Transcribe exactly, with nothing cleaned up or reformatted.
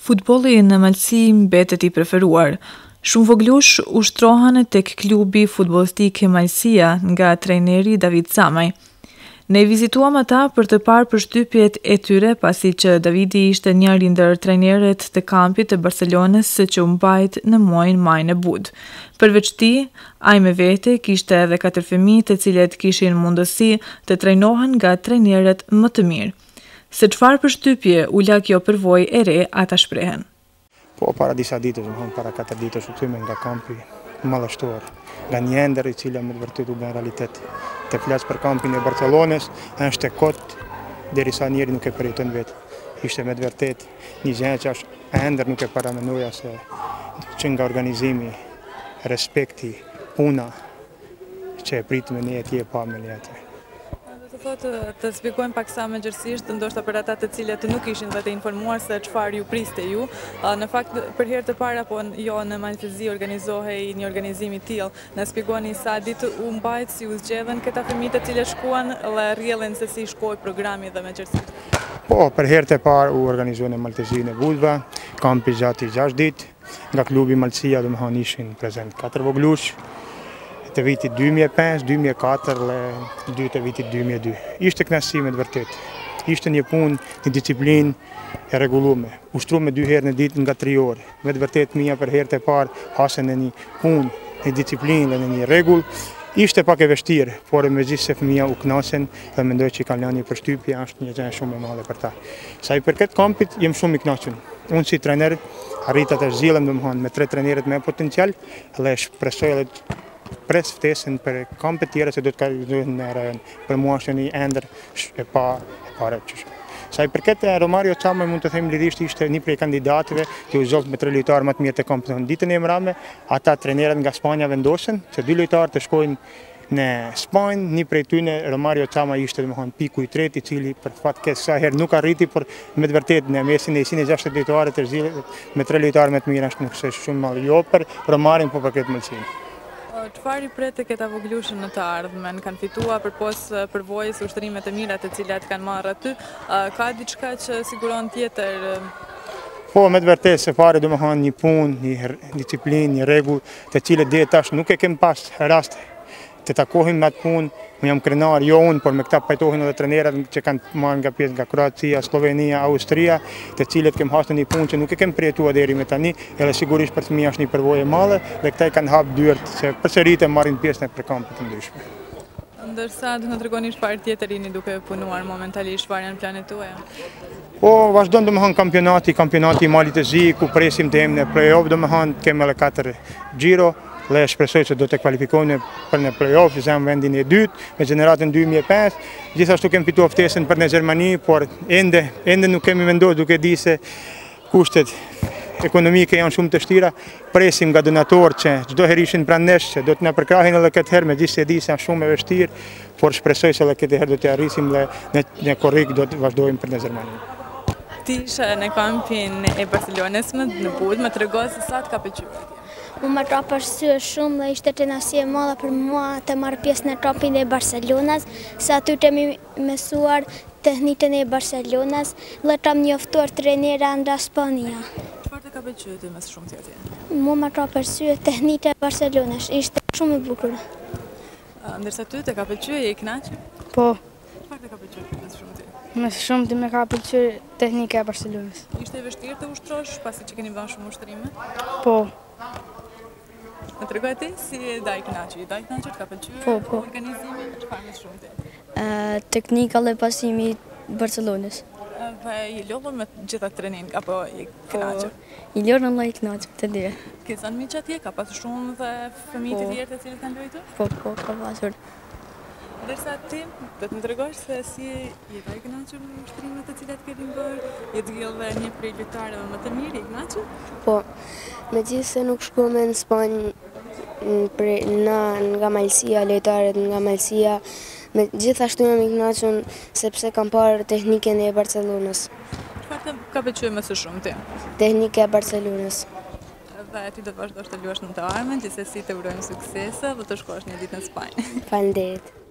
Futbolli në Malësi mbetet i preferuar. Shumë voglush ushtrohen tek klubi futbollistik Malësia nga trajneri David Samaj. Ne vizituam ata për të parë përshtypjet e tyre pasi që Davidi ishte njëri ndër trajnerët të kampit të Barcelonës që u mbajt në muajin maj në Bud. Përveç tij, ai me vete kishte edhe katër fëmijë të cilët kishin mundësi të trajnohen nga trajnerët më të mirë. Se çfarë përshtypje u la kjo përvojë e re, ata shprehen. Po para disa ditësh, më para katër ditësh u kthyer nga kampi mallashtor, nga një ëndër i cila me të vërtetë u bën realitet. Të flas për kampin e Barcelonës, është e kot derisa njëri nuk e përjeton vetë. Ishte me të vërtetë një gjë që është ëndër nuk e paramendoja se që nga organizimi, respekti, puna që e pritëm ne atje pa me letë. Të thotë të shpjegojmë pak sa më gjërësisht, ndoshta për ata të cilët nuk ishin dhe të informuar se çfarë ju priste ju. Në fakt, për herë të parë apo jo në Maltezi organizohej një organizim i tillë. Na shpjegoni sa ditë u mbajt, si u zgjedhën këta fëmijë të cilët shkuan dhe rrjellën se si shkoi programi dhe me gjërësisht. Po, për herë të parë u organizuan në Maltezi në Budva, kampi gjati gjashtë ditë, nga klubi Malësia domethënë ishin prezent katër voglush. Të vitit dy mijë e pesë, dy mijë e katër dhe dy të vitit dy mijë e dy. Ishte kënaqësi me të vërtetë. Ishte një punë, një disiplinë e rregulluar. Ushtruar dy herë në ditë nga tre orë. Me të vërtetë mia për herë të parë hasën në një punë, një disiplinë dhe në një rregull. Ishte pak e vështirë, por megjithëse fëmia u kënaqën dhe mendoj që kanë lënë një përshtypje, është një gjë shumë e madhe për ta. Sa i përket kampit, jem shumë i kënaqur. Unë si trajner arrita të zgjidhem domethënë me tre trajnerët me potencial dhe shpresoj edhe pres ftesën për kampet tjera që do të kalojnë në rajon. Për mua është një ëndër e pa e paraqeshur. Sa i përket Romario Çama, mund të them lirisht ishte një prej kandidatëve që u zgjodh me tre lojtarë më të mirë të kampit. Ditën e mbrëmje, ata trajnerët nga Spanja vendosën që dy lojtarë të shkojnë në Spanjë, një prej tyre Romario Çama ishte domethënë piku i tretë, i cili për fat keq sa herë nuk arriti, por me të vërtetë në mesin e njëqind e gjashtëdhjetë lojtarë të zgjidhur me tre lojtarë më të mirë është nuk është shumë mal, jo për Romarin, por për këtë Malësinë. Çfarë i pret tek këta voglushën në të ardhmen? Kanë fituar përpos përvojës ushtrime të mira të cilat kanë marrë aty. Ka diçka që siguron tjetër? Po, me të vërtetë se fare domethënë një punë, një disiplinë, një rregull, të cilët deri tash nuk e kem pas rast të takohim me atë punë. Unë jam krenar, jo unë, por me këta pajtohen edhe trenerët që kanë marrë nga pjesë nga Kroacia, Slovenia, Austria, të cilët kem hasur një punë që nuk e kem përjetuar deri më tani, edhe sigurisht për fëmijë është një përvojë e madhe dhe këta i kanë hapur dyert se përsëritë marrin pjesë në kampe të ndryshme. Ndërsa do të na tregoni çfarë tjetër jeni duke punuar momentalisht, çfarë janë planet tuaja? Po, vazhdon domethënë kampionati, kampionati i Malit të Zi, ku presim të jemi në play-off, domethënë kemi edhe katër xhiro. Dhe shpresoj që do të kvalifikohemi për në play-off, që jam vendin e dytë, me gjeneratën dy mijë e pesë. Gjithashtu kemi fituar ftesën për në Gjermani, por ende ende nuk kemi vendosur duke di se kushtet ekonomike janë shumë të vështira. Presim nga donatorë që çdo herë ishin pranë nesh, që do të na përkrahin edhe këtë herë, megjithëse e di se janë shumë e vështirë, por shpresoj se edhe këtë herë do të arrisim dhe në në korrik do të vazhdojmë për në Gjermani. Ti ishe në kampin e Barcelonës në Bud, më trego se sa të ka pëlqyer. Mu më ka përsyer shumë dhe ishte kënaqësi e madhe për mua të marr pjesë në kampin e Barcelonës, se aty të mi mësuar teknikën e Barcelonës dhe kam njoftuar trajnera nga Spania. Çfarë të ka pëlqyer ty më shumë ti atje? Mu më ka përsyer teknika e Barcelonës, ishte shumë e bukur. Ndërsa ty të ka pëlqyer, je i kënaqur? Po. Çfarë të ka pëlqyer më shumë ti? Më shumë ti më ka pëlqyer teknika e Barcelonës. Ishte e vështirë të ushtrosh pasi që keni vënë shumë ushtrime? Po. Më tregoj ti si e daj kënaqur, i daj kënaqur, të ka pëlqyer po, po. organizimi, çfarë më shumë ti? Uh, teknika dhe pasimi i Barcelonës. Dhe i lodhur me gjitha trenin, apo i kënaqur? Po, i lodhur me i kënaqur, të dy. Ke zënë miq atje, ka pasur shumë dhe fëmijë të tjerë të cilët kanë luajtur? Po, po, ka pasur. Ndërsa ti, do të më tregosh se si je i kënaqur me ushtrimet të cilat keni bërë, je t'gjell dhe një prej lojtarëve më të mirë, i kënaqur? Po, megjithëse nuk shkuam në Spanjë na nga Malësia, lojtarët nga Malësia, me gjithashtu jam i kënaqur sepse kam parë teknikën e Barcelonës. Çfarë të ka pëlqyer më së shumë ti? Teknika e Barcelonës. Dhe ti do të vazhdosh të luash në të ardhmen, gjithsesi të urojmë suksese dhe të shkosh një ditë në Spanjë. Faleminderit.